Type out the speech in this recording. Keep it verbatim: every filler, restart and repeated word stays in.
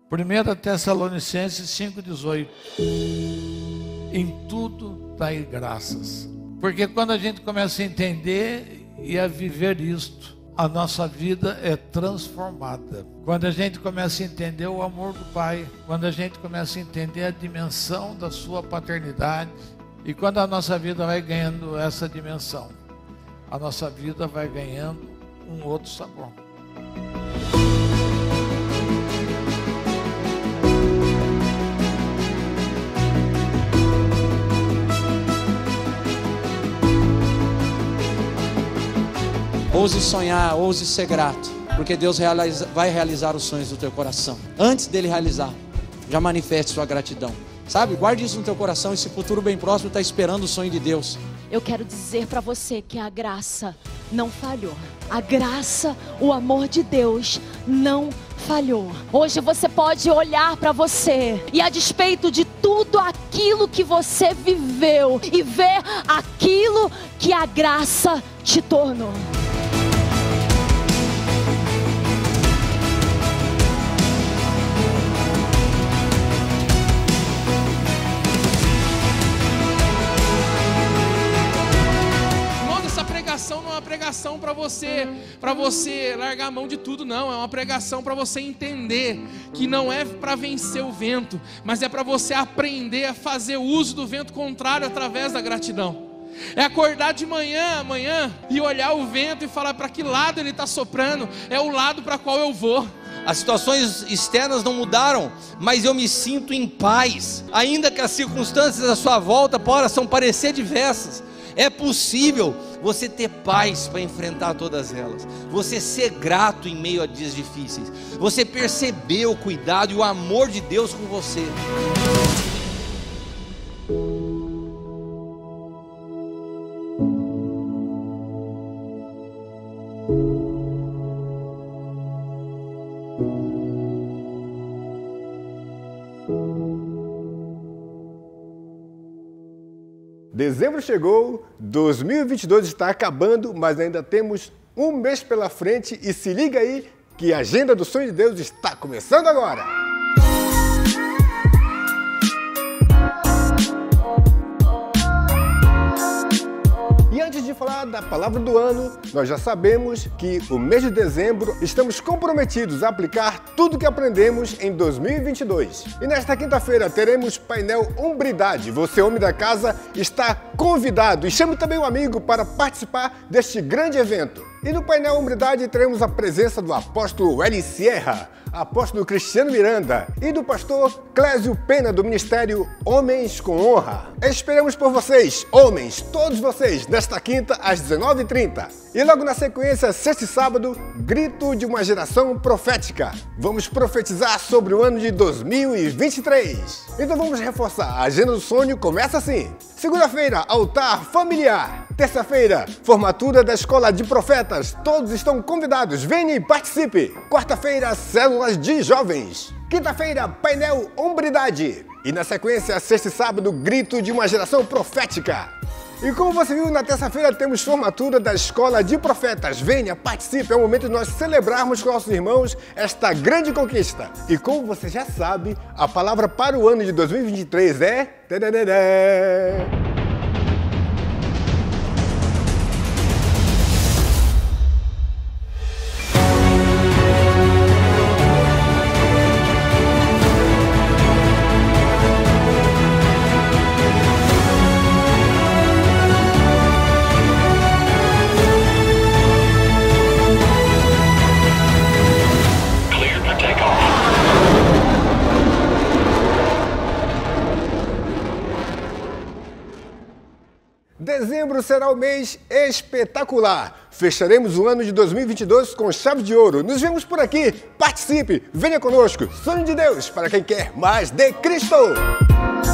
primeira Tessalonicenses cinco, dezoito. Em tudo dai graças. Porque quando a gente começa a entender e a viver isto, a nossa vida é transformada. Quando a gente começa a entender o amor do Pai, quando a gente começa a entender a dimensão da sua paternidade, e quando a nossa vida vai ganhando essa dimensão, a nossa vida vai ganhando um outro sabor. Ouse sonhar, ouse ser grato, porque Deus realiza, vai realizar os sonhos do teu coração. Antes dele realizar, já manifeste sua gratidão. Sabe, guarde isso no teu coração, esse futuro bem próximo está esperando o sonho de Deus. Eu quero dizer para você que a graça não falhou. A graça, o amor de Deus não falhou. Hoje você pode olhar para você e, a despeito de tudo aquilo que você viveu, e ver aquilo que a graça te tornou. Não é uma pregação para você, para você largar a mão de tudo, não. É uma pregação para você entender que não é para vencer o vento, mas é para você aprender a fazer uso do vento contrário através da gratidão. É acordar de manhã, amanhã, e olhar o vento e falar para que lado ele está soprando. É o lado para qual eu vou. As situações externas não mudaram, mas eu me sinto em paz. Ainda que as circunstâncias à sua volta possam parecer diversas, é possível você ter paz para enfrentar todas elas. Você ser grato em meio a dias difíceis. Você perceber o cuidado e o amor de Deus com você. Dezembro chegou, dois mil e vinte e dois está acabando, mas ainda temos um mês pela frente e se liga aí que a Agenda do Sonho de Deus está começando agora! E antes de falar da palavra do ano, nós já sabemos que o mês de dezembro estamos comprometidos a aplicar tudo que aprendemos em dois mil e vinte e dois. E nesta quinta-feira teremos painel Hombridade. Você, homem da casa, está convidado e chame também um amigo para participar deste grande evento. E no painel Hombridade teremos a presença do apóstolo Eli Sierra, apóstolo Cristiano Miranda e do pastor Clésio Pena, do ministério Homens com Honra. Esperamos por vocês, homens, todos vocês, nesta quinta às dezenove e trinta. E logo na sequência, sexta e sábado, Grito de uma Geração Profética. Vamos profetizar sobre o ano de dois mil e vinte e três. Então vamos reforçar, a Agenda do Sonho começa assim. Segunda-feira, altar familiar. Terça-feira, formatura da Escola de Profetas. Todos estão convidados, venha e participe. Quarta-feira, células de jovens. Quinta-feira, painel Hombridade. E na sequência, sexta e sábado, Grito de uma Geração Profética. E como você viu, na terça-feira temos formatura da Escola de Profetas. Venha, participe, é o momento de nós celebrarmos com nossos irmãos esta grande conquista. E como você já sabe, a palavra para o ano de dois mil e vinte e três é... Tadadadá. Dezembro será o mês espetacular. Fecharemos o ano de dois mil e vinte e dois com chave de ouro. Nos vemos por aqui. Participe, venha conosco. Sonho de Deus para quem quer mais de Cristo.